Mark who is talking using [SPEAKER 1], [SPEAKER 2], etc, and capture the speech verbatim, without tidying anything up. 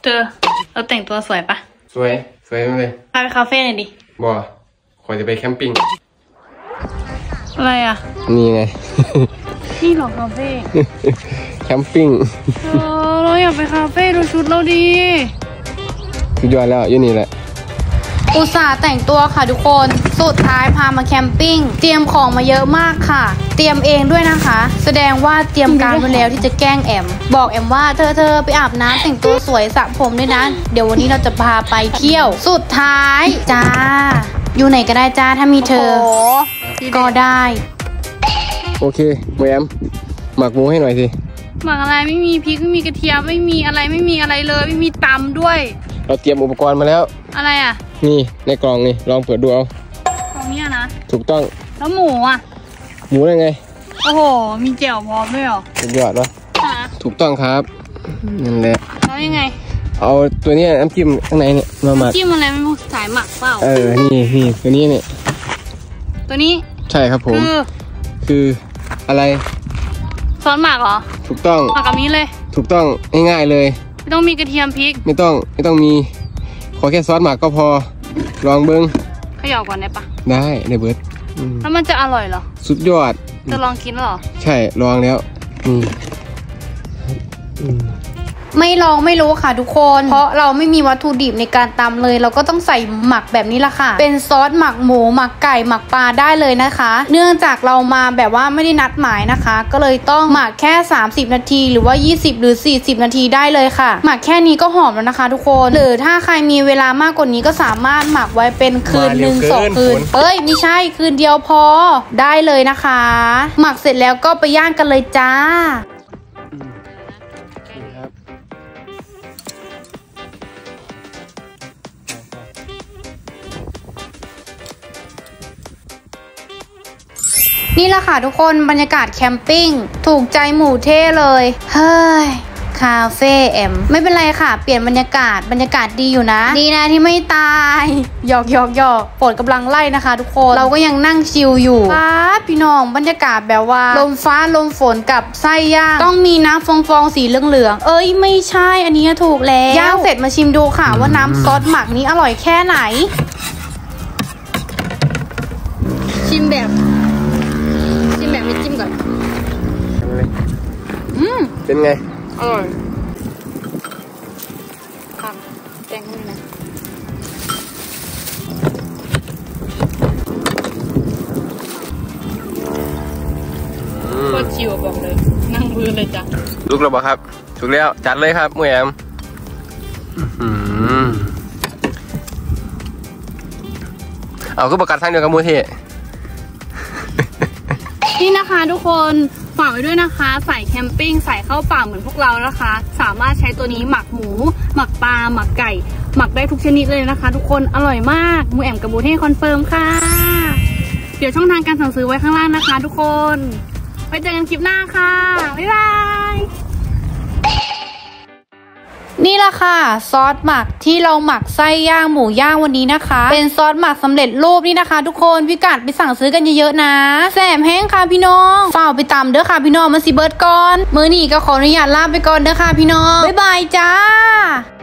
[SPEAKER 1] เจอเราแต่งตัวสวยปะ
[SPEAKER 2] สวยสวยมากเลย
[SPEAKER 1] พาไปคาเฟ่หน่อยดิ
[SPEAKER 2] บ่ขอจะไปแคมปิ้ง
[SPEAKER 1] อะไรอ่ะ
[SPEAKER 2] นี่ไง
[SPEAKER 1] นี่หรอคาเฟ่
[SPEAKER 2] แคมปิ้ง
[SPEAKER 1] เออเราอยากไปคาเฟ่ดูชุดเราดี
[SPEAKER 2] สุดยอดแล้วอยู่นี่แหละ
[SPEAKER 3] อุตส่าห์แต่งตัวค่ะทุกคนสุดท้ายพามาแคมปิ้งเตรียมของมาเยอะมากค่ะเตรียมเองด้วยนะคะแสดงว่าเตรียมการไว้แล้วที่จะแกล้งแอมบอกแอมว่าเธอเธอไปอาบน้ำแต่งตัวสวยสระผมด้วยนะเดี๋ยววันนี้เราจะพาไปเที่ยวสุดท้ายจ้าอยู่ไหนก็ได้จ้าถ้ามีเธอก็ได้
[SPEAKER 2] โอเคแหวมหมักหมูให้หน่อยสิ
[SPEAKER 1] หมักอะไรไม่มีพริกไม่มีกระเทียมไม่มีอะไรไม่มีอะไรเลยไม่มีตำด้วย
[SPEAKER 2] เราเตรียมอุปกรณ์มาแล้ว
[SPEAKER 1] อะไรอ่ะ
[SPEAKER 2] นี่ในกล่องนี่ลองเปิดดูเอา
[SPEAKER 1] กล่องนี้นะ
[SPEAKER 2] ถูกต้อง
[SPEAKER 1] แล้วหมูอ่ะ
[SPEAKER 2] หมูได้ไง
[SPEAKER 1] โอ้โหมีแจ่วพร้อมด้วยเหรอ
[SPEAKER 2] สุดยอดวะถูกต้องครับนั่นแหละ
[SPEAKER 1] แล้วยังไง
[SPEAKER 2] เอาตัวนี้น้ำจิ้มข้างในเนี่ยมาหมัก
[SPEAKER 1] จิ้มอะไรมันสายหมักเปล่า
[SPEAKER 2] เออนี่นี่ตัวนี้เนี่ย
[SPEAKER 1] ตัวนี้
[SPEAKER 2] ใช่ครับผมคือคืออะไร
[SPEAKER 1] ซอสหมักเหรอ
[SPEAKER 2] ถูกต้อง
[SPEAKER 1] หมักกับนี้เลย
[SPEAKER 2] ถูกต้องง่ายๆเลย
[SPEAKER 1] ไม่ต้องมีกระเทียมพริก
[SPEAKER 2] ไม่ต้องไม่ต้องมีขอแค่ซอสหมักก็พอลองเบิ้ง
[SPEAKER 1] เขย่าก่อนได้ปะ
[SPEAKER 2] ได้ในเบิร์ด
[SPEAKER 1] แล้วมันจะอร่อยเหรอ
[SPEAKER 2] สุดยอด
[SPEAKER 1] จะลองกินหรอ
[SPEAKER 2] ใช่ลองแล้ว
[SPEAKER 3] ไม่ลองไม่รู้ค่ะทุกคนเพราะเราไม่มีวัตถุดิบในการตำเลยเราก็ต้องใส่หมักแบบนี้ละค่ะเป็นซอสหมักหมูหมักไก่หมักปลาได้เลยนะคะเนื่องจากเรามาแบบว่าไม่ได้นัดหมายนะคะก็เลยต้องหมักแค่สามสิบนาทีหรือว่ายี่สิบหรือสี่สิบนาทีได้เลยค่ะหมักแค่นี้ก็หอมแล้วนะคะทุกคนหรือถ้าใครมีเวลามากกว่านี้ก็สามารถหมักไว้เป็นคืนหนึ่งสองคืนเอ้ยไม่ใช่คืนเดียวพอได้เลยนะคะหมักเสร็จแล้วก็ไปย่างกันเลยจ้านี่แหละค่ะทุกคนบรรยากาศแคมปิ้งถูกใจหมู่เท่เลยเฮ้ยคาเฟ่แอมไม่เป็นไรค่ะเปลี่ยนบรรยากาศบรรยากาศดีอยู่นะดีนะที่ไม่ตายหยอกหยอกหยอกฝนกำลังไล่นะคะทุกคนเราก็ยังนั่งชิลอยู่ฟ้าพี่น้องบรรยากาศแบบว่าลมฟ้าลมฝนกับไส้ย่างต้องมีน้ำฟองฟองสีเหลืองๆเอ้ยไม่ใช่อันนี้ถูกแล้วย่างเสร็จมาชิมดูค่ะว่าน้ำซอสหมักนี้อร่อยแค่ไหนชิมแบบแบบไม่จิ้มก่อนอืม
[SPEAKER 2] เป็นไง
[SPEAKER 1] อร่อยครับแกงให้นะโคตรชิวบอกเลยนั่งพื้นเลยจ้ะ
[SPEAKER 2] ลุกแล้วบอกครับถูกแล้วจัดเลยครับหมูแอมเอาก็ประกาศทางเดียวกับมูเท
[SPEAKER 1] นี่นะคะทุกคนฝากไว้ด้วยนะคะใส่แคมปิ้งใส่เข้าป่าเหมือนพวกเรานะคะสามารถใช้ตัวนี้หมักหมูหมักปลาหมักไก่หมักได้ทุกชนิดเลยนะคะทุกคนอร่อยมากหมูแอมกับบูเท่คอนเฟิร์มค่ะเดี๋ยวช่องทางการสั่งซื้อไว้ข้างล่างนะคะทุกคนไว้เจอกันคลิปหน้าค่ะบ๊ายบาย
[SPEAKER 3] นี่แหละค่ะซอสหมักที่เราหมักไส้ย่างหมูย่างวันนี้นะคะเป็นซอสหมักสำเร็จรูปนี่นะคะทุกคนพิกัดไปสั่งซื้อกันเยอะๆนะแสบแห้งค่ะพี่น้องฝ่าไปตำเด้อค่ะพี่น้องมาสิเบิร์ดก่อนมื้อนี้ก็ขออนุญาตลาไปก่อนเด้อค่ะพี่น้องบ๊ายบายจ้า